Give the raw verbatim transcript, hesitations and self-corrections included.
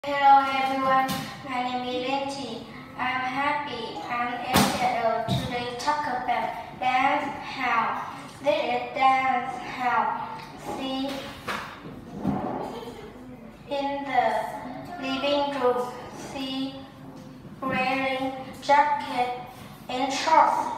Hello everyone, my name is Linh. I'm happy and excited to today talk about dance how. This is dance how. See in the living room. See wearing jacket and shorts.